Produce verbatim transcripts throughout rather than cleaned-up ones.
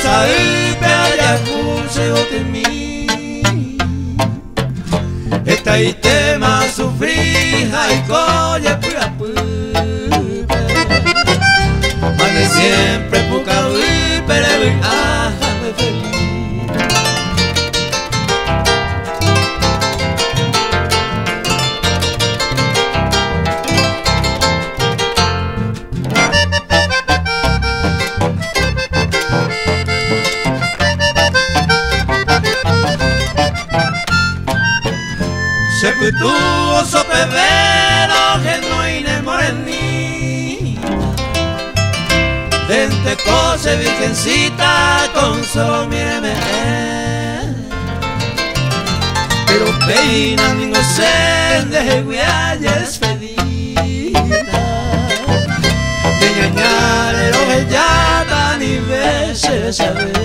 sabe ya se bote mí esta y tema sufrir y colla pura pupa mane siempre puca uy pero ah me feliz Seputuo sopevero genuine morení Dente cose virgencita con solo míreme Pero peina ningo sen de guialla despedida De ñañare lo que ya tan y veces saber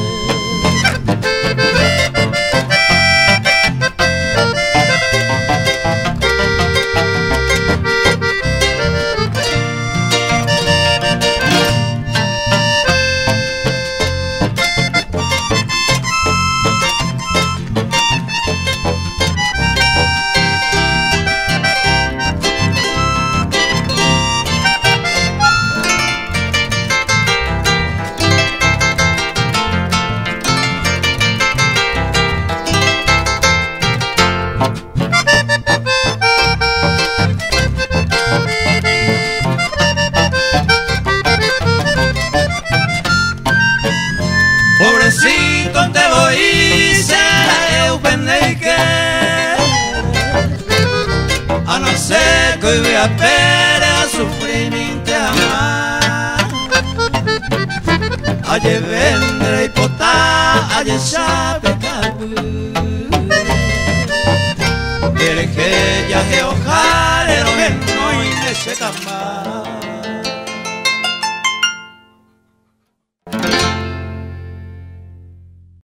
Pobrecitonte voy será eu pendeike A no ser que hoy voy a pere a sufrir mi amar Aye vendré y potá, aye ya pecar Quiere que ya que ojalá no y me se camar